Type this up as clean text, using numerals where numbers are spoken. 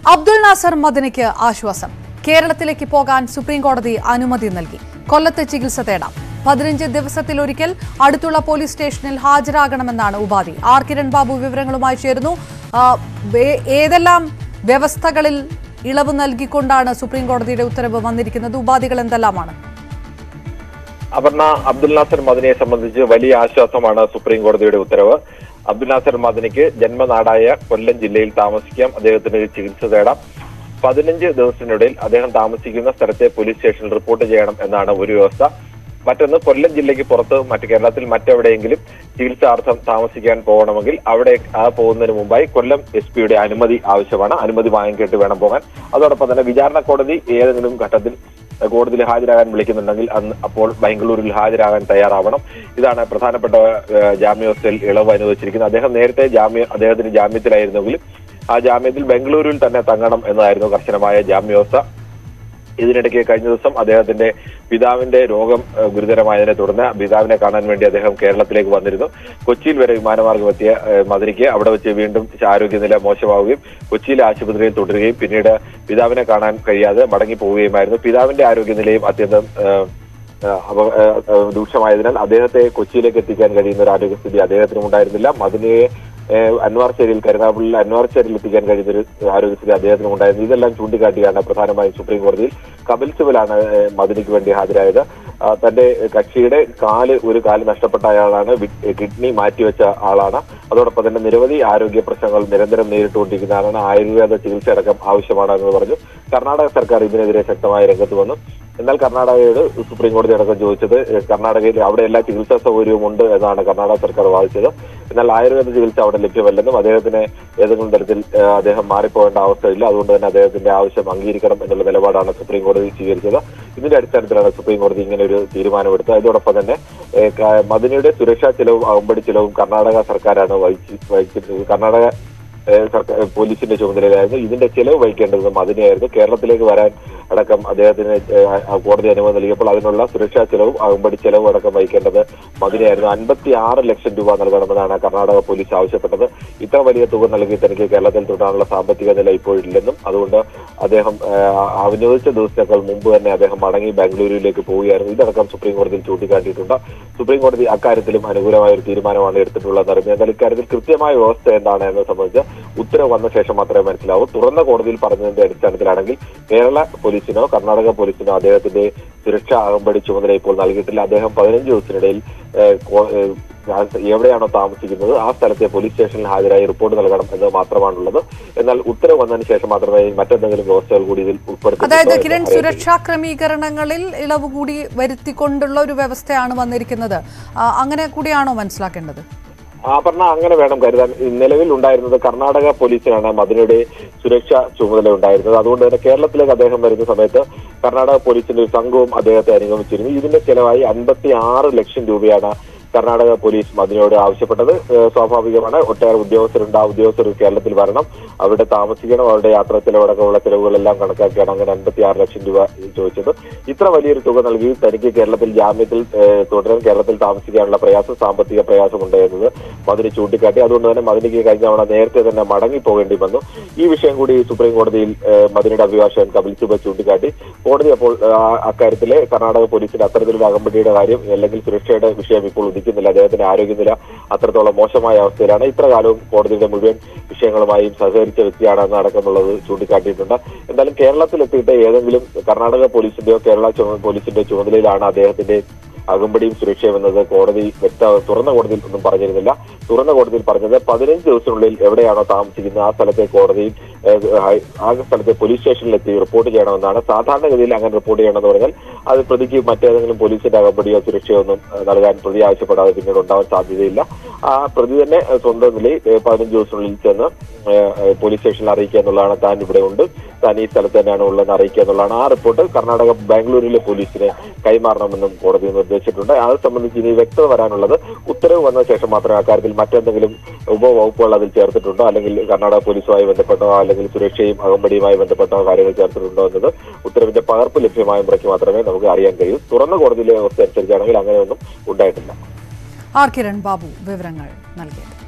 അബ്ദുൾ നാസർ മദനിക്ക് ആശ്വാസം. കേരളത്തിലേക്ക് പോകാൻ സുപ്രീം കോടതി അനുമതി നൽകി. കൊല്ലത്ത് ചികിത്സ തേടാം. 15 ദിവസത്തിലൊരിക്കൽ അടുത്തുള്ള പോലീസ് സ്റ്റേഷനിൽ ഹാജരാകണമെന്നാണ് ഉപാധി. ആർ കിരൺ ബാബു വിവരങ്ങളുമായി ചേരുന്നു. ഏതെല്ലാം വ്യവസ്ഥകളിൽ ഇളവ് നൽകിക്കൊണ്ടാണ് സുപ്രീം കോടതിയുടെ ഉത്തരവ് വന്നിരിക്കുന്നത്? ഉപാധികൾ എന്തെല്ലാമാണ്? അപർണ, അബ്ദുൾ നാസർ മദനിയെ സംബന്ധിച്ച് വലിയ ആശ്വാസമാണ് സുപ്രീം കോടതിയുടെ ഉത്തരവ്. അബ്ദുൾ നാസർ മദനിക്ക് ജന്മനാടായ കൊല്ലം ജില്ലയിൽ താമസിക്കാം. അദ്ദേഹത്തിന് ചികിത്സ തേടാം. 15 ദിവസത്തിനിടയിൽ അദ്ദേഹം താമസിക്കുന്ന സ്ഥലത്തെ പോലീസ് സ്റ്റേഷനിൽ റിപ്പോർട്ട് ചെയ്യണം എന്നാണ് ഒരു വ്യവസ്ഥ. മറ്റൊന്ന്, കൊല്ലം ജില്ലയ്ക്ക് പുറത്ത് കേരളത്തിൽ മറ്റെവിടെയെങ്കിലും ചികിത്സാർത്ഥം താമസിക്കാൻ പോകണമെങ്കിൽ അവിടെ പോകുന്നതിന് മുമ്പായി കൊല്ലം SP-യുടെ അനുമതി ആവശ്യമാണ്. അനുമതി വാങ്ങിക്കേട്ട് വേണം പോകാൻ. അതോടൊപ്പം തന്നെ വിചാരണ കോടതി ഏതെങ്കിലും ഘട്ടത്തിൽ കോടതിയിൽ ഹാജരാകാൻ വിളിക്കുന്നുണ്ടെങ്കിൽ അപ്പോൾ ബാംഗ്ലൂരിൽ ഹാജരാകാൻ തയ്യാറാവണം. ഇതാണ് പ്രധാനപ്പെട്ട ജാമ്യാവസ്ഥയിൽ ഇളവ് അനുവദിച്ചിരിക്കുന്നത്. അദ്ദേഹം നേരത്തെ അദ്ദേഹത്തിന് ജാമ്യത്തിലായിരുന്നെങ്കിലും ആ ജാമ്യത്തിൽ ബാംഗ്ലൂരിൽ തന്നെ തങ്ങണം എന്നതായിരുന്നു കർശനമായ ജാമ്യാവസ്ഥ. ഇതിനിടയ്ക്ക് കഴിഞ്ഞ ദിവസം അദ്ദേഹത്തിന്റെ പിതാവിന്റെ രോഗം ഗുരുതരമായതിനെ തുടർന്ന് പിതാവിനെ കാണാൻ വേണ്ടി അദ്ദേഹം കേരളത്തിലേക്ക് വന്നിരുന്നു. കൊച്ചിയിൽ വരെ വിമാനമാർഗം എത്തിയ മദനിക്ക് അവിടെ വെച്ച് വീണ്ടും ആരോഗ്യനില മോശമാവുകയും കൊച്ചിയിലെ ആശുപത്രിയിൽ തുടരുകയും പിന്നീട് പിതാവിനെ കാണാൻ കഴിയാതെ മടങ്ങിപ്പോവുകയുമായിരുന്നു. പിതാവിന്റെ ആരോഗ്യനിലയും അത്യന്തം രൂക്ഷമായതിനാൽ അദ്ദേഹത്തെ കൊച്ചിയിലേക്ക് എത്തിക്കാൻ കഴിയുന്ന ഒരു ആരോഗ്യസ്ഥിതി അദ്ദേഹത്തിനും ഉണ്ടായിരുന്നില്ല. മദനിയെ അൻവാർശേരിയിൽ കരുനാഗപ്പള്ളിയിൽ അൻവാർശേരിയിൽ എത്തിക്കാൻ കഴിയുന്നൊരു ആരോഗ്യസ്ഥിതി അദ്ദേഹത്തിനും ഉണ്ടായിരുന്നു. ഇതെല്ലാം ചൂണ്ടിക്കാട്ടിയാണ് പ്രധാനമായും സുപ്രീം കോടതിയിൽ കപിൽ സിബലാണ് മദനിക്ക് വേണ്ടി ഹാജരായത്. തന്റെ കക്ഷിയുടെ ഒരു കാല് നഷ്ടപ്പെട്ട ആളാണ്, കിഡ്നി മാറ്റിവെച്ച ആളാണ്. അതോടൊപ്പം തന്നെ നിരവധി ആരോഗ്യ പ്രശ്നങ്ങൾ നിരന്തരം നേരിട്ടുകൊണ്ടിരിക്കുന്ന ആളാണ്. ആയുർവേദ ചികിത്സ അടക്കം ആവശ്യമാണെന്ന് പറഞ്ഞു. കർണാടക സർക്കാർ ഇതിനെതിരെ ശക്തമായ രംഗത്ത് വന്നു. എന്നാൽ കർണാടകയോട് സുപ്രീം കോടതി അടക്കം ചോദിച്ചത് കർണാടകയിൽ അവിടെ എല്ലാ ചികിത്സാ സൗകര്യവും ഉണ്ട് എന്നാണ് കർണാടക സർക്കാർ വാദിച്ചത്. എന്നാൽ ആയുർവേദ ചികിത്സ അവിടെ ലഭ്യമല്ലെന്നും അദ്ദേഹത്തിന് ഏതെങ്കിലും തരത്തിൽ അദ്ദേഹം മാറിപ്പോകേണ്ട അവസ്ഥയില്ല, അതുകൊണ്ട് തന്നെ അദ്ദേഹത്തിന്റെ ആവശ്യം അംഗീകരിക്കണം എന്നുള്ള നിലപാടാണ് സുപ്രീം കോടതി സ്വീകരിച്ചത്. ഇതിന്റെ അടിസ്ഥാനത്തിലാണ് സുപ്രീം കോടതി ഇങ്ങനെ ഒരു തീരുമാനമെടുത്തത്. അതോടൊപ്പം തന്നെ മദനിയുടെ സുരക്ഷാ ചെലവും അകമ്പടി ചെലവും കർണാടക സർക്കാരാണ് വഹിച്ചിരുന്നത്. കർണാടക സർക്കാർ പോലീസിന്റെ ചുമതലയിലായിരുന്നു. ഇതിന്റെ ചെലവ് വഹിക്കേണ്ടത് മദനിയായിരുന്നു. കേരളത്തിലേക്ക് വരാൻ അടക്കം അദ്ദേഹത്തിന് കോടതി അനുമതി നൽകിയപ്പോൾ അതിനുള്ള സുരക്ഷാ ചെലവും അകമ്പടി ചെലവും അടക്കം വഹിക്കേണ്ടത് മദനിയായിരുന്നു. 56 ലക്ഷം രൂപ നൽകണമെന്നാണ് കർണാടക പോലീസ് ആവശ്യപ്പെട്ടത്. ഇത്ര വലിയ തുക നൽകി തനിക്ക് കേരളത്തിൽ തുടരാനുള്ള സാമ്പത്തിക നില ഇപ്പോഴില്ലെന്നും അതുകൊണ്ട് അദ്ദേഹം അനുവദിച്ച ദിവസത്തേക്കാൾ മുമ്പ് തന്നെ അദ്ദേഹം മടങ്ങി ബാംഗ്ലൂരിലേക്ക് പോവുകയായിരുന്നു. ഇതടക്കം സുപ്രീം കോടതിയിൽ ചൂണ്ടിക്കാട്ടിയിട്ടുണ്ട്. സുപ്രീം കോടതി അക്കാര്യത്തിലും അനുകൂലമായ ഒരു തീരുമാനമാണ് എടുത്തിട്ടുള്ളത്. എന്നാൽ ഇക്കാര്യത്തിൽ കൃത്യമായ വ്യവസ്ഥ എന്താണ് എന്ന് സംബന്ധിച്ച് ഉത്തരവ് വന്ന ശേഷം മാത്രമേ മനസ്സിലാവൂ. തുറന്ന കോടതിയിൽ പറഞ്ഞതിന്റെ അടിസ്ഥാനത്തിലാണെങ്കിൽ കേരള പോലീസിനോ കർണാടക പോലീസിനോ അദ്ദേഹത്തിന്റെ സുരക്ഷാ അകമ്പടി ചുമതല ഇപ്പോൾ നൽകിയിട്ടില്ല. അദ്ദേഹം 15 ദിവസത്തിനിടയിൽ എവിടെയാണോ താമസിക്കുന്നത് ആ സ്ഥലത്തെ പോലീസ് സ്റ്റേഷനിൽ ഹാജരായി റിപ്പോർട്ട് നൽകണം എന്ന് മാത്രമാണുള്ളത്. എന്നാൽ ഉത്തരവ് വന്നതിന് ശേഷം മാത്രമേ മറ്റെന്തെങ്കിലും വ്യവസ്ഥകൾ കൂടി ഇതിൽ ഉൾപ്പെടുത്തി. അതായത് കിരൺ, സുരക്ഷാ ക്രമീകരണങ്ങളിൽ ഇളവ് കൂടി വരുത്തിക്കൊണ്ടുള്ള ഒരു വ്യവസ്ഥയാണ് വന്നിരിക്കുന്നത്. അങ്ങനെ കൂടിയാണോ മനസ്സിലാക്കേണ്ടത്? പറഞ്ഞ അങ്ങനെ വേണം കരുതാൻ. നിലവിൽ ഉണ്ടായിരുന്നത് കർണാടക പോലീസിനാണ് മദനിയുടെ സുരക്ഷാ ചുമതല ഉണ്ടായിരുന്നത്. അതുകൊണ്ട് തന്നെ കേരളത്തിലേക്ക് അദ്ദേഹം വരുന്ന സമയത്ത് കർണാടക പോലീസിന്റെ ഒരു സംഘവും അദ്ദേഹത്തെ അനുഗമിച്ചിരുന്നു. ഇതിന്റെ ചെലവായി 56 ലക്ഷം രൂപയാണ് കർണാടക പോലീസ് മദനിയോട് ആവശ്യപ്പെട്ടത്. സ്വാഭാവികമാണ്, ഒട്ടേറെ ഉദ്യോഗസ്ഥരുണ്ട്. ആ ഉദ്യോഗസ്ഥർ കേരളത്തിൽ വരണം, അവിടെ താമസിക്കണം, അവരുടെ യാത്രാ ചെലവടക്കമുള്ള ചെലവുകളെല്ലാം കണക്കാക്കിയാണ് അങ്ങനെ 56 ലക്ഷം രൂപ ചോദിച്ചത്. ഇത്ര വലിയൊരു തുക നൽകി തനിക്ക് കേരളത്തിൽ ജാമ്യത്തിൽ തുടരാൻ, കേരളത്തിൽ താമസിക്കാനുള്ള സാമ്പത്തിക പ്രയാസമുണ്ട് എന്നത് മദനി ചൂണ്ടിക്കാട്ടി. അതുകൊണ്ട് തന്നെ മദനിക്ക് കഴിഞ്ഞ തവണ നേരത്തെ തന്നെ മടങ്ങിപ്പോകേണ്ടി വന്നു. ഈ വിഷയം കൂടി സുപ്രീം കോടതിയിൽ മദനിയുടെ അഭിഭാഷകൻ കപിൽ സിബൽ ചൂണ്ടിക്കാട്ടി. കോടതി അപ്പോൾ അക്കാര്യത്തിലെ കർണാടക പോലീസിന്റെ അത്തരത്തിലുള്ള അകമ്പടിയുടെ കാര്യം അല്ലെങ്കിൽ സുരക്ഷയുടെ വിഷയം ഇപ്പോൾ ഉദിക്കുന്നില്ല. അദ്ദേഹത്തിന്റെ ആരോഗ്യനില അത്രത്തോളം മോശമായ അവസ്ഥയിലാണ്. ഇത്ര കാലവും കോടതിയുടെ മുഴുവൻ വിഷയങ്ങളുമായും സഹകരിച്ച വ്യക്തിയാണെന്ന് അടക്കമുള്ളത് ചൂണ്ടിക്കാട്ടിയിട്ടുണ്ട്. എന്തായാലും കേരളത്തിലെത്തിയിട്ട് ഏതെങ്കിലും കർണാടക പോലീസിന്റെയോ കേരള പോലീസിന്റെ ചുമതലയിലാണ് അദ്ദേഹത്തിന്റെ അകമ്പടിയും സുരക്ഷയും എന്നത് കോടതി തുറന്ന കോടതിയിൽ ഒന്നും പറഞ്ഞിരുന്നില്ല. തുറന്ന കോടതിയിൽ പറഞ്ഞത് 15 ദിവസത്തിനുള്ളിൽ എവിടെയാണോ താമസിക്കുന്നത് ആ സ്ഥലത്തെ കോടതിയിൽ ആ സ്ഥലത്തെ പോലീസ് സ്റ്റേഷനിലെത്തി റിപ്പോർട്ട് ചെയ്യണമെന്നാണ്. സാധാരണഗതിയിൽ അങ്ങനെ റിപ്പോർട്ട് ചെയ്യണമെന്ന് പറഞ്ഞാൽ അത് പ്രതിക്ക് മറ്റേതെങ്കിലും പോലീസിന്റെ അകമ്പടിയോ സുരക്ഷയോ ഒന്നും നൽകാൻ പ്രതി ആവശ്യപ്പെടാതെ പിന്നീട് ഉണ്ടാവാൻ സാധ്യതയില്ല. ആ പ്രതി തന്നെ സ്വന്തം നിലയിൽ 15 ദിവസത്തിനുള്ളിൽ ചെന്ന് പോലീസ് സ്റ്റേഷനിൽ അറിയിക്കുക എന്നുള്ളതാണ്. താൻ ഇവിടെ ഉണ്ട്, താൻ ഈ സ്ഥലത്ത് തന്നെയാണ് ഉള്ളതെന്ന് അറിയിക്കുക എന്നുള്ളതാണ്. ആ റിപ്പോർട്ട് കർണാടക ബാംഗ്ലൂരിലെ പോലീസിനെ കൈമാറണമെന്നും കോടതി നിർദ്ദേശിച്ചിട്ടുണ്ട്. അത് സംബന്ധിച്ച് ഇനി വ്യക്തത വരാനുള്ളത് ഉത്തരവ് വന്ന ശേഷം മാത്രമേ അക്കാര്യത്തിൽ മറ്റെന്തെങ്കിലും ഉപവകുപ്പുകൾ അതിൽ ചേർത്തിട്ടുണ്ടോ, അല്ലെങ്കിൽ കർണാടക പോലീസുമായി ബന്ധപ്പെട്ടോ അല്ലെങ്കിൽ സുരക്ഷയും അകമ്പടിയുമായി ബന്ധപ്പെട്ടോ കാര്യങ്ങൾ ചേർത്തിട്ടുണ്ടോ എന്നത് ഉത്തരവിന്റെ പകർപ്പ് ലഭ്യമായ മുറയ്ക്ക് മാത്രമേ നമുക്ക് അറിയാൻ കഴിയൂ. തുറന്ന കോടതിയിലെ വ്യവസ്ഥ അനുസരിച്ചാണെങ്കിൽ അങ്ങനെയൊന്നും ഉണ്ടായിട്ടില്ല. ആർ കിരൺ ബാബു വിവരങ്ങൾ നൽകിയത്.